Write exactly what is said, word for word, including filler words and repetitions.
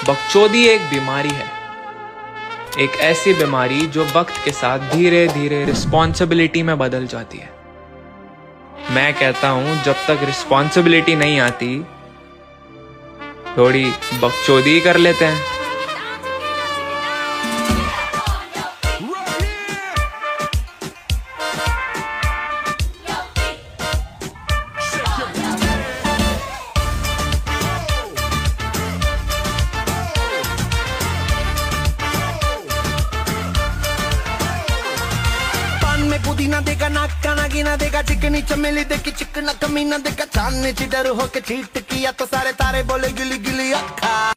बकचोदी एक बीमारी है, एक ऐसी बीमारी जो वक्त के साथ धीरे धीरे रिस्पॉन्सिबिलिटी में बदल जाती है। मैं कहता हूं जब तक रिस्पॉन्सिबिलिटी नहीं आती थोड़ी बकचोदी कर लेते हैं। में पुदीना देगा, नाका नागिना देगा, चिकनी चमेली देखी चिकना कमीना देगा, चांदनी चिडर होके चीट किया तो सारे तारे बोले गिली गिली अखा।